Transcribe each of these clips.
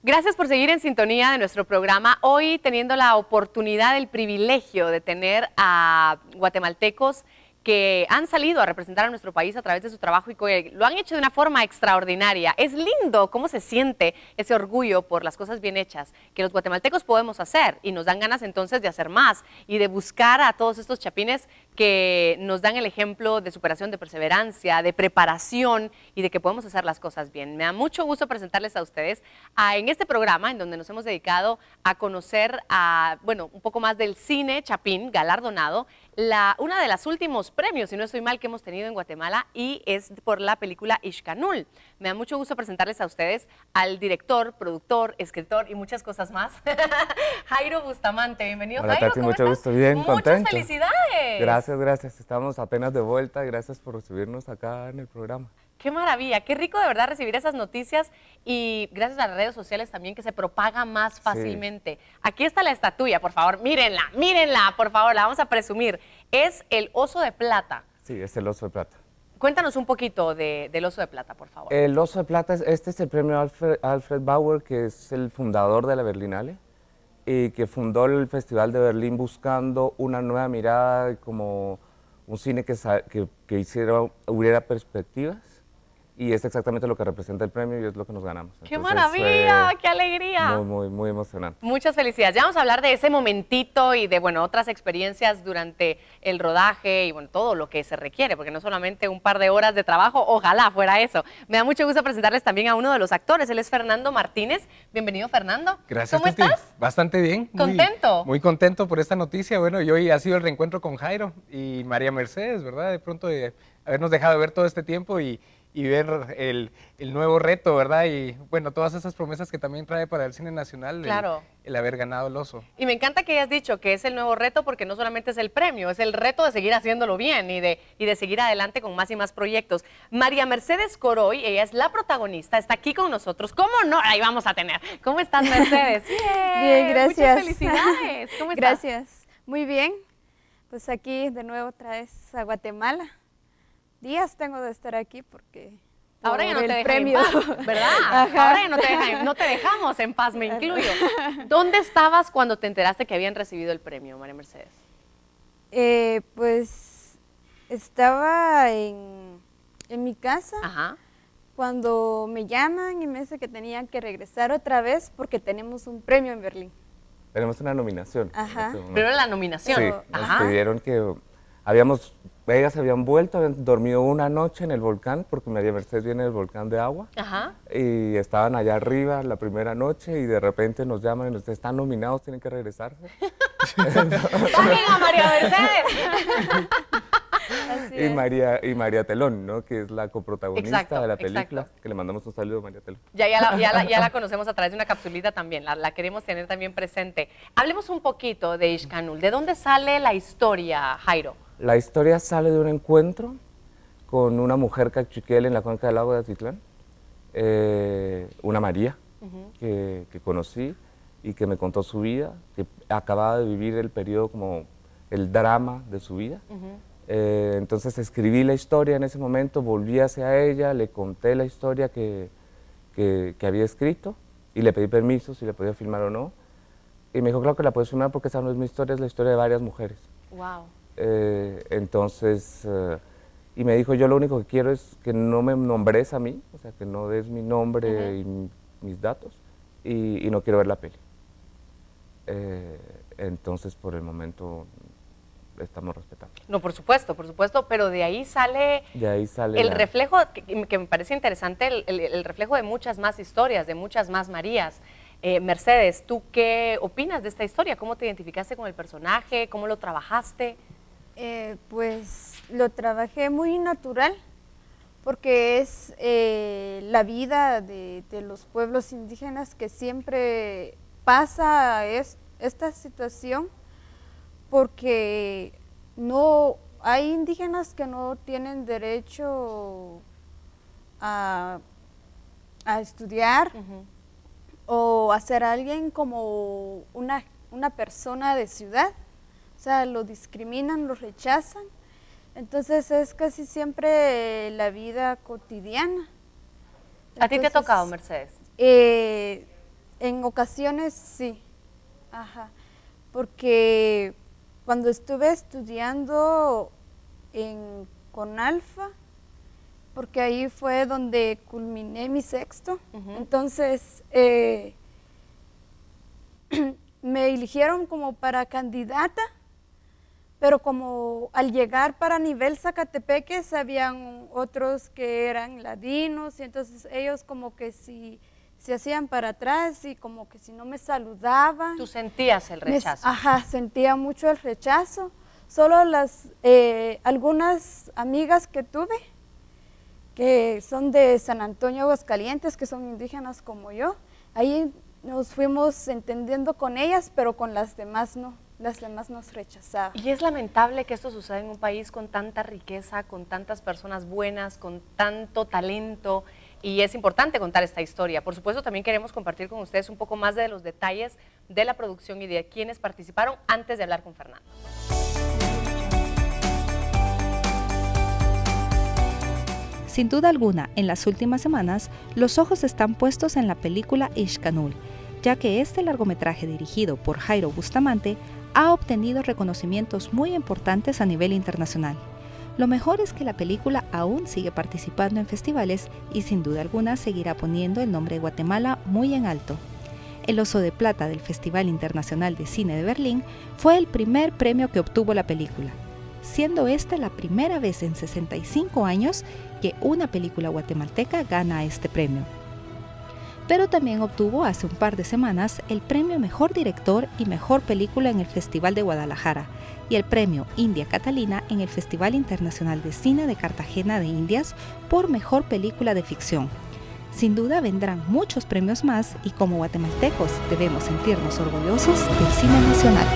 Gracias por seguir en sintonía de nuestro programa. Hoy teniendo la oportunidad, el privilegio de tener a guatemaltecos que han salido a representar a nuestro país a través de su trabajo y que lo han hecho de una forma extraordinaria. Es lindo cómo se siente ese orgullo por las cosas bien hechas que los guatemaltecos podemos hacer y nos dan ganas entonces de hacer más y de buscar a todos estos chapines que nos dan el ejemplo de superación, de perseverancia, de preparación y de que podemos hacer las cosas bien. Me da mucho gusto presentarles a ustedes en este programa en donde nos hemos dedicado a conocer un poco más del cine chapín galardonado, una de las últimos premios, si no estoy mal, que hemos tenido en Guatemala y es por la película Ixcanul. Me da mucho gusto presentarles a ustedes al director, productor, escritor y muchas cosas más, Jairo Bustamante. Bienvenido, Hola, Jairo. Tati, ¿Cómo mucho estás? gusto, bien, Muchas contento. felicidades. Gracias. Estamos apenas de vuelta. Gracias por recibirnos acá en el programa. Qué maravilla, qué rico de verdad recibir esas noticias y gracias a las redes sociales también que se propaga más fácilmente. Sí. Aquí está la estatuilla, por favor, mírenla, por favor, la vamos a presumir. Es el Oso de Plata. Sí, es el Oso de Plata. Cuéntanos un poquito del Oso de Plata, por favor. El Oso de Plata, este es el premio Alfred Bauer, que es el fundador de la Berlinale y que fundó el Festival de Berlín buscando una nueva mirada, como un cine que hubiera perspectivas. Y es exactamente lo que representa el premio y es lo que nos ganamos. ¡Qué maravilla! ¡Qué alegría! Muy emocionante. Muchas felicidades. Ya vamos a hablar de ese momentito y de, otras experiencias durante el rodaje y, todo lo que se requiere, porque no solamente un par de horas de trabajo, ojalá fuera eso. Me da mucho gusto presentarles también a uno de los actores, él es Fernando Martínez. Bienvenido, Fernando. Gracias, ¿Cómo estás? Bastante bien. ¿Contento? Muy contento por esta noticia. Bueno, y hoy ha sido el reencuentro con Jairo y María Mercedes, ¿verdad? De pronto de habernos dejado de ver todo este tiempo y ver el nuevo reto, ¿verdad? Y todas esas promesas que también trae para el cine nacional, claro, el haber ganado el Oso. Y me encanta que hayas dicho que es el nuevo reto porque no solamente es el premio, es el reto de seguir haciéndolo bien y de seguir adelante con más y más proyectos. María Mercedes Coroy, ella es la protagonista, está aquí con nosotros. ¿Cómo no? Ahí vamos a tener. ¿Cómo estás, Mercedes? Bien, gracias. Muchas felicidades. ¿Cómo estás? Gracias. Muy bien. Pues aquí de nuevo otra vez a Guatemala. Días tengo de estar aquí porque ahora ya no te dejan premio. en paz, ¿verdad? Ajá. Ahora ya no te dejamos en paz, me incluyo. ¿Dónde estabas cuando te enteraste que habían recibido el premio, María Mercedes? Pues estaba en mi casa. Ajá. Cuando me llaman y me dicen que tenían que regresar otra vez porque tenemos un premio en Berlín. Tenemos una nominación. Ajá. Pero la nominación. Sí, nos pidieron que ellas habían vuelto, habían dormido una noche en el volcán, porque María Mercedes viene del volcán de agua. Ajá. Y estaban allá arriba la primera noche y de repente nos llaman y nos dicen, están nominados, tienen que regresarse. ¡Paguen a María Mercedes! Y María Telón, ¿no? Que es la coprotagonista de la película, que le mandamos un saludo a María Telón. Ya la conocemos a través de una capsulita también, la queremos tener también presente. Hablemos un poquito de Ixcanul. ¿De dónde sale la historia, Jairo? La historia sale de un encuentro con una mujer cachiquel en la cuenca del lago de Atitlán, una María, que conocí y que me contó su vida, que acababa de vivir el periodo como el drama de su vida. Entonces escribí la historia en ese momento, volví hacia ella, le conté la historia que había escrito y le pedí permiso si le podía filmar o no. Y me dijo, claro que la puedes filmar porque esa no es mi historia, es la historia de varias mujeres. Wow. Y me dijo, yo lo único que quiero es que no me nombres a mí, o sea, que no des mi nombre y mis datos, y no quiero ver la peli. Entonces, por el momento, estamos respetando. No, por supuesto, pero de ahí sale el reflejo, que me parece interesante, el reflejo de muchas más historias, de muchas más Marías. Mercedes, ¿tú qué opinas de esta historia? ¿Cómo te identificaste con el personaje? ¿Cómo lo trabajaste? Pues lo trabajé muy natural, porque es la vida de los pueblos indígenas que siempre pasa esta situación, porque no hay indígenas que no tienen derecho a estudiar o a ser alguien como una persona de ciudad. O sea, lo discriminan, lo rechazan. Entonces es casi siempre la vida cotidiana. ¿A ti te ha tocado, Mercedes? En ocasiones sí, ajá, porque cuando estuve estudiando en Conalfa, porque ahí fue donde culminé mi sexto, entonces me eligieron como para candidata, pero como al llegar para nivel Zacatepeques habían otros que eran ladinos y entonces ellos como que si se hacían para atrás y como que si no me saludaban. ¿Tú sentías el rechazo? Ajá, sentía mucho el rechazo. Solo algunas amigas que tuve, que son de San Antonio, Aguascalientes, que son indígenas como yo, ahí nos fuimos entendiendo con ellas, pero con las demás no. Las demás nos rechazaban. Y es lamentable que esto suceda en un país con tanta riqueza, con tantas personas buenas, con tanto talento, y es importante contar esta historia. Por supuesto, también queremos compartir con ustedes un poco más de los detalles de la producción y de quienes participaron antes de hablar con Fernando. Sin duda alguna, en las últimas semanas, los ojos están puestos en la película Ixcanul, ya que este largometraje dirigido por Jairo Bustamante ha obtenido reconocimientos muy importantes a nivel internacional. Lo mejor es que la película aún sigue participando en festivales y sin duda alguna seguirá poniendo el nombre de Guatemala muy en alto. El Oso de Plata del Festival Internacional de Cine de Berlín fue el primer premio que obtuvo la película, siendo esta la primera vez en 65 años que una película guatemalteca gana este premio. Pero también obtuvo hace un par de semanas el premio Mejor Director y Mejor Película en el Festival de Guadalajara y el premio India Catalina en el Festival Internacional de Cine de Cartagena de Indias por Mejor Película de Ficción. Sin duda vendrán muchos premios más y como guatemaltecos debemos sentirnos orgullosos del cine nacional.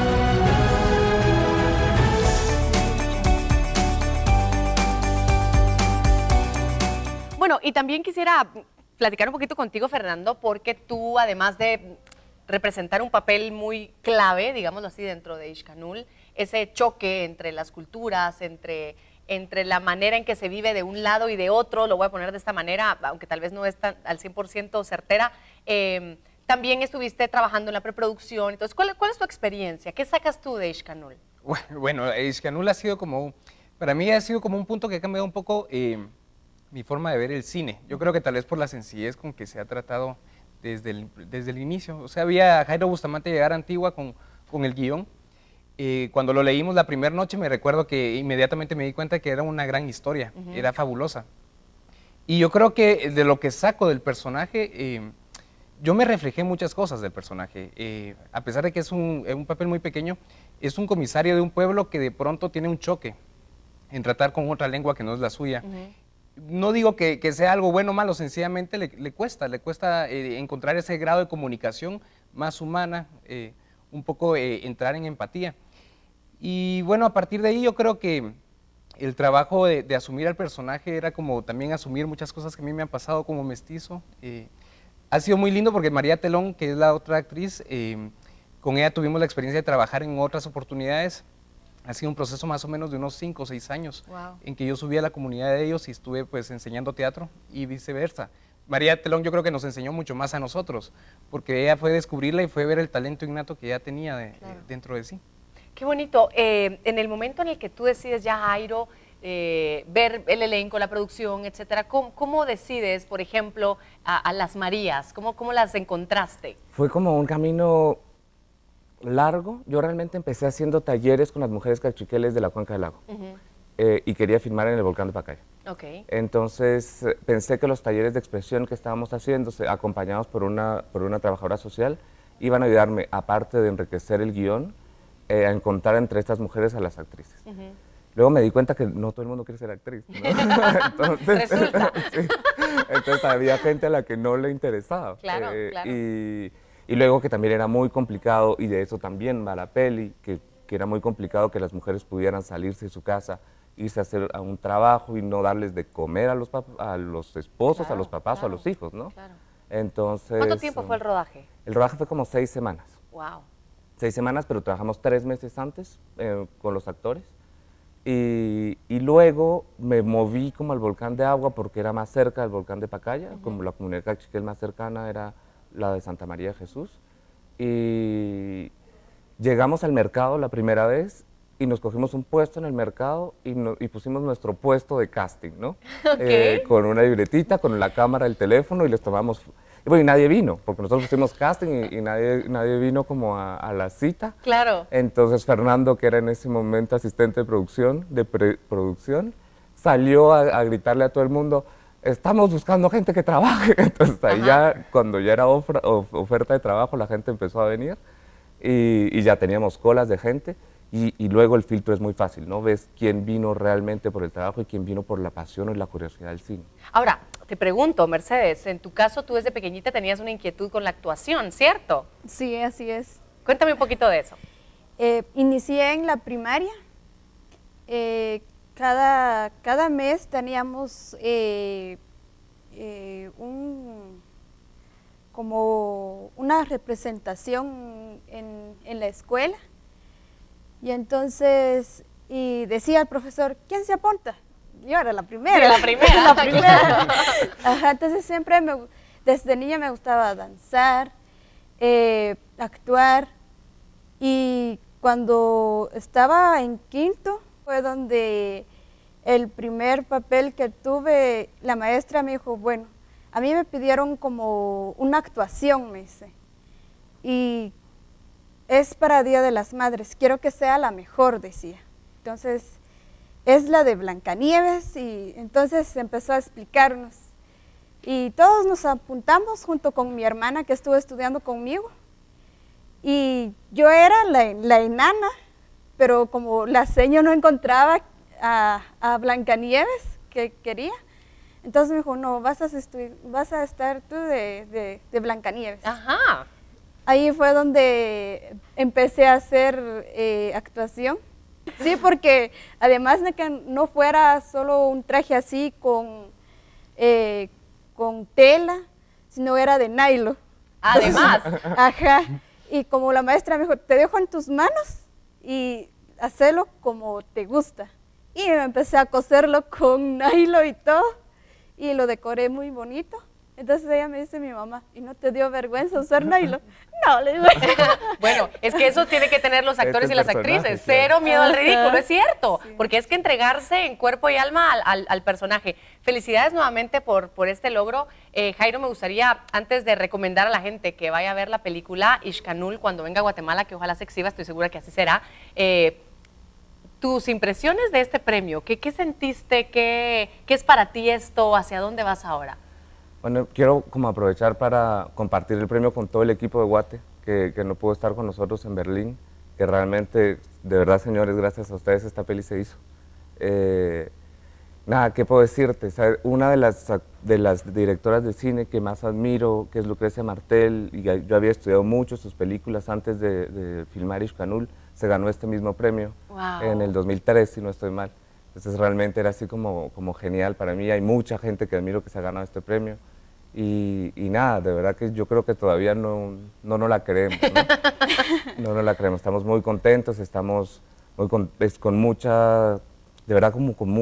Bueno, y también quisiera platicar un poquito contigo, Fernando, porque tú, además de representar un papel muy clave, digámoslo así, dentro de Ixcanul, ese choque entre las culturas, entre la manera en que se vive de un lado y de otro, lo voy a poner de esta manera, aunque tal vez no es tan al 100% certera, también estuviste trabajando en la preproducción. Entonces, ¿cuál es tu experiencia? ¿Qué sacas tú de Ixcanul? Bueno, Ixcanul ha sido para mí ha sido como un punto que ha cambiado un poco mi forma de ver el cine. Yo creo que tal vez por la sencillez con que se ha tratado desde el inicio. O sea, había a Jairo Bustamante llegar a Antigua con el guión. Cuando lo leímos la primera noche me recuerdo que inmediatamente me di cuenta que era una gran historia, era fabulosa. Y yo creo que de lo que saco del personaje, yo me reflejé muchas cosas del personaje. A pesar de que es un papel muy pequeño, es un comisario de un pueblo que de pronto tiene un choque en tratar con otra lengua que no es la suya. No digo que sea algo bueno o malo, sencillamente le cuesta encontrar ese grado de comunicación más humana, un poco entrar en empatía. Y bueno, a partir de ahí yo creo que el trabajo de asumir al personaje era como también asumir muchas cosas que a mí me han pasado como mestizo. Ha sido muy lindo porque María Telón, que es la otra actriz, con ella tuvimos la experiencia de trabajar en otras oportunidades. Ha sido un proceso más o menos de unos 5 o 6 años en que yo subí a la comunidad de ellos y estuve pues enseñando teatro y viceversa. María Telón yo creo que nos enseñó mucho más a nosotros, porque ella fue descubrirla y fue ver el talento innato que ella tenía dentro de sí. Qué bonito. En el momento en el que tú decides ya, Jairo, ver el elenco, la producción, etcétera, ¿cómo decides, por ejemplo, a las Marías? ¿Cómo las encontraste? Fue como un camino largo. Yo realmente empecé haciendo talleres con las mujeres cachiqueles de la Cuenca del Lago y quería filmar en el volcán de Pacaya. Entonces pensé que los talleres de expresión que estábamos haciendo, acompañados por una trabajadora social, iban a ayudarme, aparte de enriquecer el guión, a encontrar entre estas mujeres a las actrices. Luego me di cuenta que no todo el mundo quiere ser actriz, ¿no? Entonces, sí. Entonces había gente a la que no le interesaba. Claro, claro. Y luego que también era muy complicado, y de eso también va la peli, que era muy complicado que las mujeres pudieran salirse de su casa, irse a hacer a un trabajo y no darles de comer a los esposos, a los papás o a los hijos, ¿no? Claro. Entonces, ¿cuánto tiempo fue el rodaje? El rodaje fue como 6 semanas. Wow. 6 semanas, pero trabajamos 3 meses antes con los actores. Y luego me moví como al volcán de Agua porque era más cerca del volcán de Pacaya, como la comunidad cachiquel más cercana era la de Santa María de Jesús, y llegamos al mercado la primera vez y nos cogimos un puesto en el mercado y pusimos nuestro puesto de casting, ¿no? Con una libretita, con la cámara, el teléfono, y les tomamos... Y bueno, y nadie vino, porque nosotros pusimos casting y nadie vino como a la cita. Claro. Entonces Fernando, que era en ese momento asistente de producción, preproducción, salió a gritarle a todo el mundo: estamos buscando gente que trabaje. Entonces ahí ya, cuando ya era oferta de trabajo, la gente empezó a venir y ya teníamos colas de gente. Y luego el filtro es muy fácil, ¿no? Ves quién vino realmente por el trabajo y quién vino por la pasión y la curiosidad del cine. Ahora, te pregunto, Mercedes, en tu caso tú desde pequeñita tenías una inquietud con la actuación, ¿cierto? Sí, así es. Cuéntame un poquito de eso. Inicié en la primaria. Cada mes teníamos como una representación en la escuela. Y entonces, decía el profesor: ¿quién se apunta? Yo era la primera. Sí, la primera. La primera. Ajá, entonces siempre, desde niña me gustaba danzar, actuar. Y cuando estaba en quinto, fue donde el primer papel que tuve, la maestra me dijo: bueno, a mí me pidieron como una actuación, me dice. Y es para Día de las Madres, quiero que sea la mejor, decía. Entonces, es la de Blancanieves, y entonces empezó a explicarnos. Y todos nos apuntamos junto con mi hermana que estuvo estudiando conmigo. Y yo era la enana, pero como la seño no encontraba a Blancanieves que quería, entonces me dijo: no, vas a estar tú de Blancanieves. Ajá. Ahí fue donde empecé a hacer actuación. Sí, porque además de que no fuera solo un traje así con tela, sino era de nylon. Además. Ajá. Y como la maestra me dijo: te dejo en tus manos y hacelo como te gusta. Y me empecé a coserlo con nylon y todo, y lo decoré muy bonito. Entonces ella me dice, mi mamá: ¿y no te dio vergüenza usar nylon? No, le digo. Bueno, es que eso tiene que tener los actores y las actrices, cero miedo al ridículo, es cierto, sí. Porque es que entregarse en cuerpo y alma al personaje. Felicidades nuevamente por este logro. Jairo, me gustaría, antes de recomendar a la gente que vaya a ver la película Ixcanul cuando venga a Guatemala, que ojalá se exhiba, estoy segura que así será, tus impresiones de este premio, ¿qué sentiste? ¿Qué es para ti esto? ¿Hacia dónde vas ahora? Bueno, quiero como aprovechar para compartir el premio con todo el equipo de Guate, que no pudo estar con nosotros en Berlín, que realmente, de verdad, señores, gracias a ustedes esta peli se hizo. Nada, ¿qué puedo decirte? ¿Sabes? Una de las directoras de cine que más admiro, que es Lucrecia Martel, y yo había estudiado mucho sus películas antes de filmar Ixcanul, se ganó este mismo premio en el 2003, si no estoy mal. Entonces realmente era así como genial para mí. Hay mucha gente que admiro que se ha ganado este premio. Y nada, de verdad que yo creo que todavía no nos la creemos, ¿no? No nos la creemos. Estamos muy contentos, estamos con mucha, de verdad como con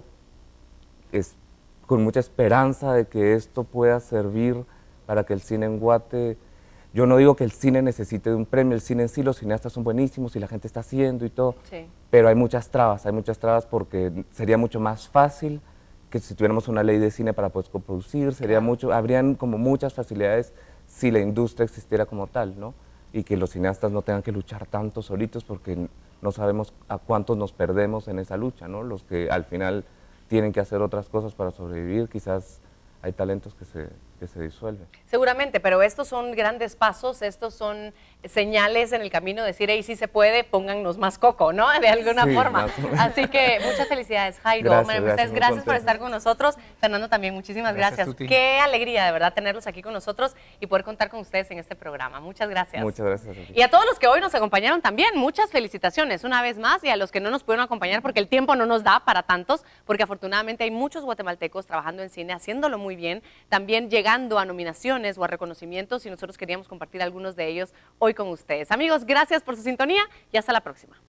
mucha esperanza de que esto pueda servir para que el cine en Guate... Yo no digo que el cine necesite de un premio, el cine en sí, los cineastas son buenísimos y la gente está haciendo y todo, sí. Pero hay muchas trabas porque sería mucho más fácil que si tuviéramos una ley de cine para poder coproducir, habrían como muchas facilidades si la industria existiera como tal, ¿no? Y que los cineastas no tengan que luchar tanto solitos porque no sabemos a cuántos nos perdemos en esa lucha, ¿no? Los que al final tienen que hacer otras cosas para sobrevivir, quizás hay talentos que se disuelven. Seguramente, pero estos son grandes pasos, estos son señales en el camino de decir: hey, sí se puede, póngannos más coco, ¿no? De alguna forma. Así que muchas felicidades, Jairo. Gracias por estar con nosotros. Fernando también, muchísimas gracias. Qué alegría, de verdad, tenerlos aquí con nosotros y poder contar con ustedes en este programa. Muchas gracias. Muchas gracias. Y a todos los que hoy nos acompañaron también, muchas felicitaciones una vez más, y a los que no nos pudieron acompañar porque el tiempo no nos da para tantos, porque afortunadamente hay muchos guatemaltecos trabajando en cine, haciéndolo muy bien, también llegando a nominaciones o a reconocimientos, y nosotros queríamos compartir algunos de ellos hoy con ustedes. Amigos, gracias por su sintonía y hasta la próxima.